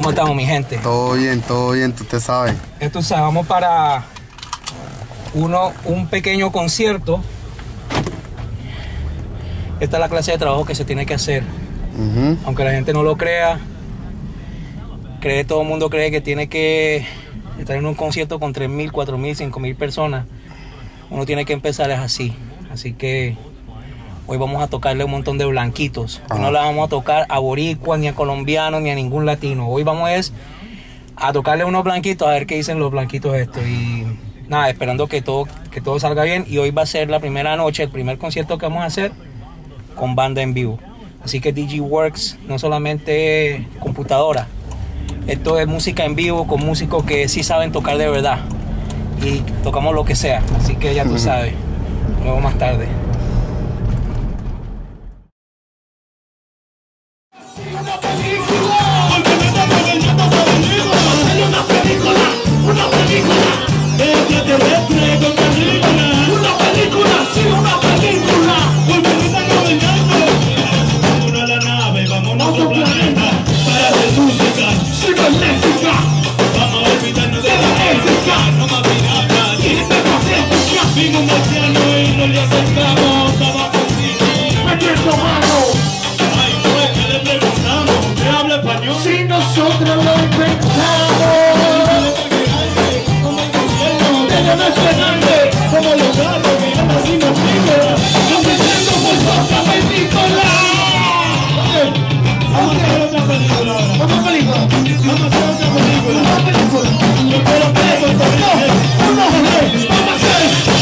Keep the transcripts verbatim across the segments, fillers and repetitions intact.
¿Cómo estamos, mi gente? Todo bien, todo bien, tú te sabes. Esto, o sea, vamos para uno, un pequeño concierto. Esta es la clase de trabajo que se tiene que hacer. Uh-huh. Aunque la gente no lo crea, cree, todo el mundo cree que tiene que estar en un concierto con tres mil, cuatro mil, cinco mil personas. Uno tiene que empezar es así. Así que hoy vamos a tocarle un montón de blanquitos. Hoy no le vamos a tocar a boricuas, ni a colombianos, ni a ningún latino. Hoy vamos es a tocarle unos blanquitos, a ver qué dicen los blanquitos esto. Y nada, esperando que todo, que todo salga bien. Y hoy va a ser la primera noche, el primer concierto que vamos a hacer con banda en vivo. Así que D J Works no solamente computadora. Esto es música en vivo con músicos que sí saben tocar de verdad. Y tocamos lo que sea. Así que ya tú sabes. Nos vemos más tarde. Una película, una película, una película, extraterrestre con película, una película, sí, una película, volveremos a navegando, una la nave, vámonos a otro planeta, para hacer música cibernética, vamos a olvidarnos de la ética, no más pirata, ni hiperpatética, vino un marciano y no le acercamos, estaba consigo, metiendo mano. Si nosotros lo inventamos, déjame esperarme como los gatos que andan sin motivo, compitiendo por Coca Película. Vamos a hacer otra película ahora. ¿Otra película? Vamos a hacer otra película. ¿Otra película? Yo quiero que esto no, no, no, vamos a hacer.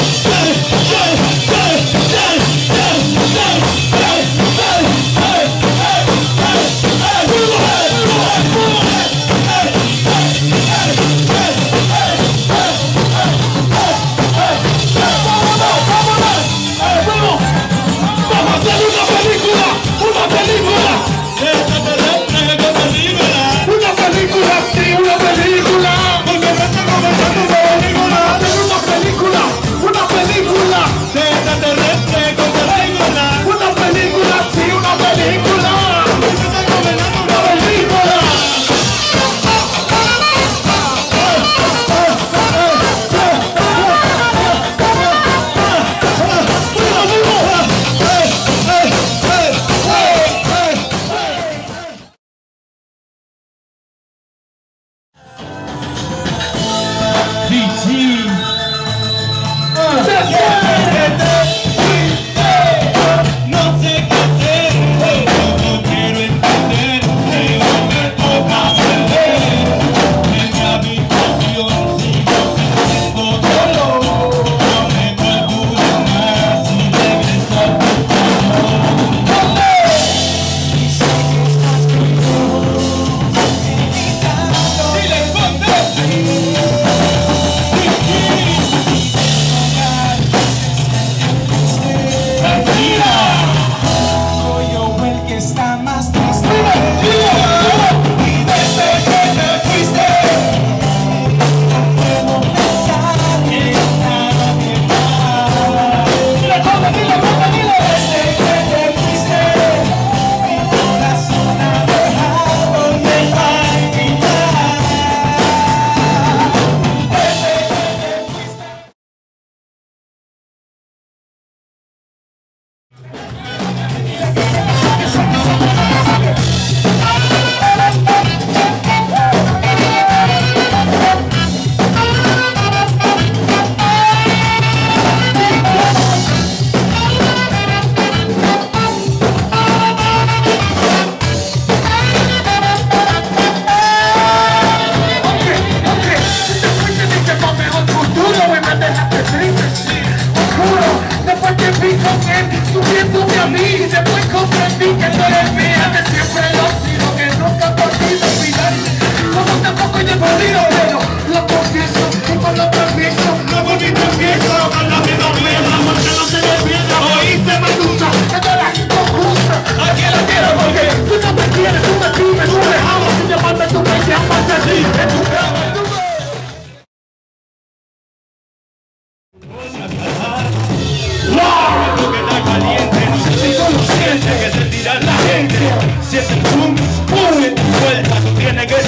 Subiéndome a mí y después comprendí que no eres mía, que siempre lo he sido, que nunca he podido olvidarte, como tampoco yo he podido verlo, lo confieso, y con lo permiso, no volví confieso, con la vida mía, porque no se me pierda, oíste Medusa, que te la quito justa, aquí la quiero porque tú no me quieres, tú me pides, tú me amas, sin llamarme tú me llamas así, en tu cama, tú me... Que sentirá la gente si es el boom, boom, vuelta, tú tienes que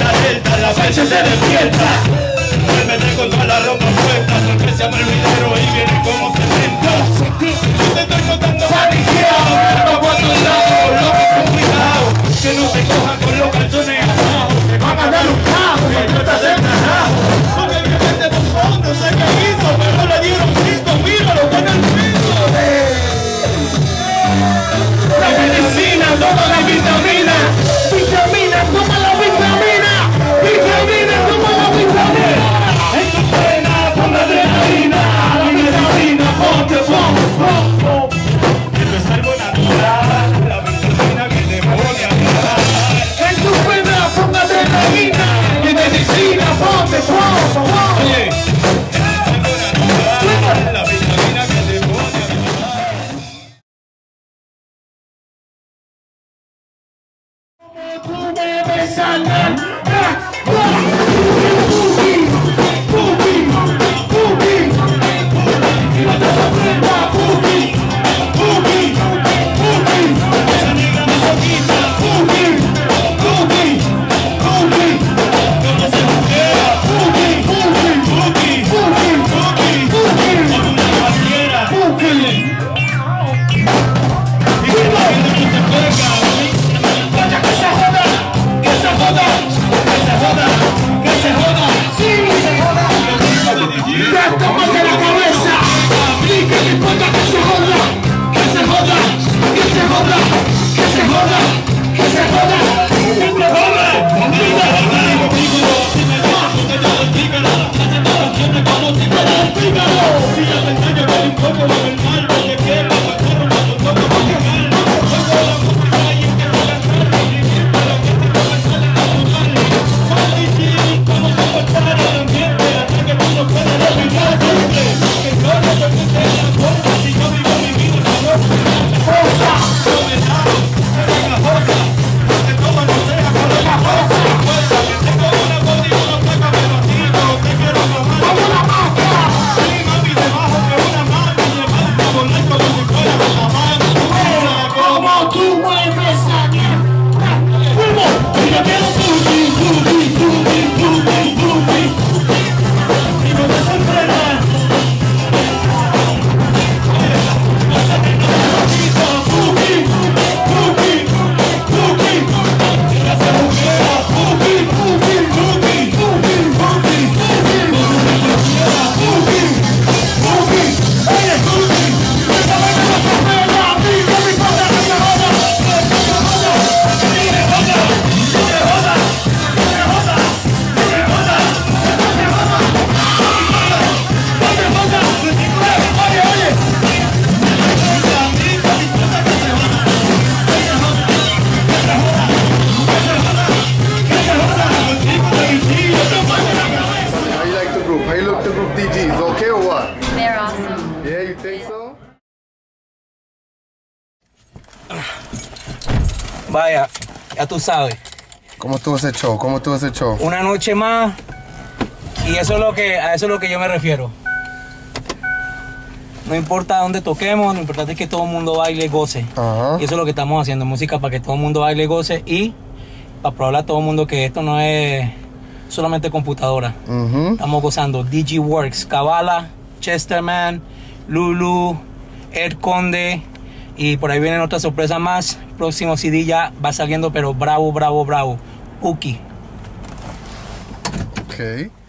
pecho se despierta. Me mete con toda la ropa puesta, porque se llama el videro y viene como cemento. Yo te estoy contando paniqueado, mirando por todos lados, loco con cuidado, que no te cojan con los calzones abajo, te van a dar un cajo, que no estás desganado. Porque obviamente por favor no sé qué hizo, pero le dieron cinco, míralo, está en el piso. La medicina, toma la vitamina, vitamina, toma la vitamina, vitamina, toma la vitamina. En tu pena, con la adrenalina, la medicina, ponte, pon, pon, pon. Esto es algo natural, la vitamina que te pone a llorar. En tu pena, con la adrenalina, la medicina, ponte, pon, pon. Oye, esto es algo natural, la vitamina que te pone a llorar. Tú debes sanar. ¡Tómate la cabeza! ¡Y que me importa que se joda! ¡Que se joda! ¡Que se joda! ¡Que se joda! ¡Que se joda! ¡Que se joda! Vaya, ya tú sabes. ¿Cómo estuvo ese show? ¿Cómo estuvo ese show? Una noche más y eso es lo que, a eso es lo que yo me refiero. No importa dónde toquemos, lo importante es que todo el mundo baile y goce. Ajá. Y eso es lo que estamos haciendo, música para que todo el mundo baile y goce y para probarle a todo el mundo que esto no es solamente computadora. Uh-huh. Estamos gozando. D G Works, Kabbalah, Chesterman, Lulu, Ed Conde y por ahí vienen otras sorpresas más. Próximo C D ya va saliendo, pero bravo, bravo, bravo. Uki. Ok.